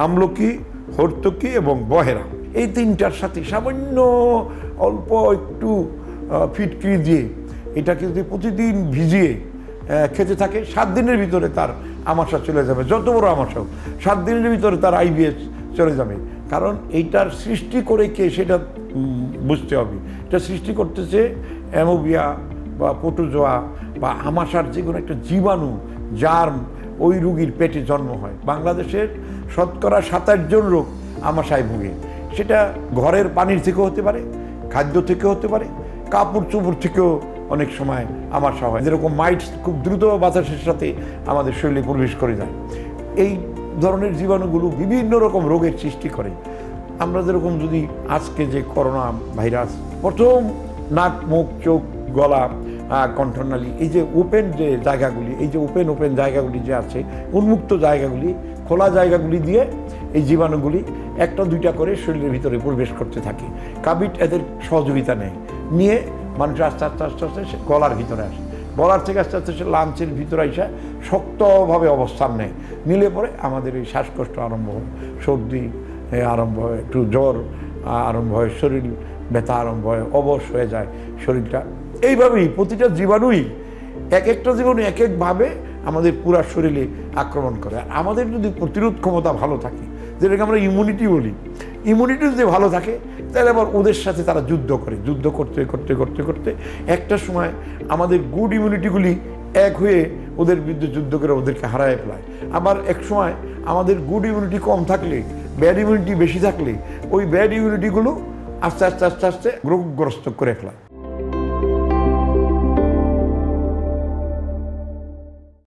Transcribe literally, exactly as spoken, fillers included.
আমলকি, হর্তকি এবং বহেরা, এই তিনটার সাথে সামান্য অল্প একটু ফিটকিরি দিয়ে এটাকে যদি প্রতিদিন ভিজিয়ে খেতে থাকে, সাত দিনের ভিতরে তার আমাশা চলে যাবে। যত বড় আমাশা হোক, সাত দিনের ভিতরে তার আইবিএস চলে যাবে। কারণ এইটার সৃষ্টি করে কে সেটা বুঝতে হবে। এটা সৃষ্টি করতেছে অ্যামোবিয়া বা প্রোটোজোয়া বা আমাশার যে কোনো একটা জীবাণু, জার্ম ওই রোগীর পেটে জন্ম হয়। বাংলাদেশের শতকরা সাতাশ জন লোক আমাশায় ভুগে। সেটা ঘরের পানির থেকেও হতে পারে, খাদ্য থেকে হতে পারে, কাপড় চোপড় থেকেও অনেক সময় আমাশা হয়। যেরকম মাইটস খুব দ্রুত বাতাসের সাথে আমাদের শরীরে প্রবেশ করে যায়। এই ধরনের জীবাণুগুলো বিভিন্ন রকম রোগের সৃষ্টি করে। আমরা যেরকম যদি আজকে যে করোনা ভাইরাস, প্রথম নাক, মুখ, চোখ, গলা, কণ্ঠনালী, এই যে ওপেন যে জায়গাগুলি, এই যে ওপেন ওপেন জায়গাগুলি যে আছে, উন্মুক্ত জায়গাগুলি, খোলা জায়গাগুলি দিয়ে এই জীবাণুগুলি একটা দুইটা করে শরীরের ভিতরে প্রবেশ করতে থাকে। কাভিড এদের সহযোগিতা নেয়, নিয়ে মানুষ আস্তে আস্তে আস্তে আস্তে সে গলার ভিতরে আসে, গলার থেকে আস্তে আস্তে সে লাঞ্চের ভিতরে এসে শক্তভাবে অবস্থান নেয়। নিলে পরে আমাদের এই শ্বাসকষ্ট আরম্ভ হয়, সর্দি আরম্ভ হয়, একটু জ্বর আরম্ভ হয়, শরীর ব্যথা আরম্ভ হয়, অবশ হয়ে যায় শরীরটা। এইভাবেই প্রতিটা জীবাণুই এক একটা জীবাণু এক একভাবে আমাদের পুরা শরীরে আক্রমণ করে। আর আমাদের যদি প্রতিরোধ ক্ষমতা ভালো থাকে, যেটাকে আমরা ইমিউনিটি বলি, ইমিউনিটি যদি ভালো থাকে, তাহলে আবার ওদের সাথে তারা যুদ্ধ করে, যুদ্ধ করতে করতে করতে করতে একটা সময় আমাদের গুড ইমিউনিটিগুলি এক হয়ে ওদের বিরুদ্ধে যুদ্ধ করে ওদেরকে হারায় ফেলায়। আবার এক সময় আমাদের গুড ইমিউনিটি কম থাকলে, ব্যাড ইমিউনিটি বেশি থাকলে, ওই ব্যাড ইমিউনিটিগুলো আস্তে আস্তে আস্তে আস্তে রোগগ্রস্ত করে ফেলায়।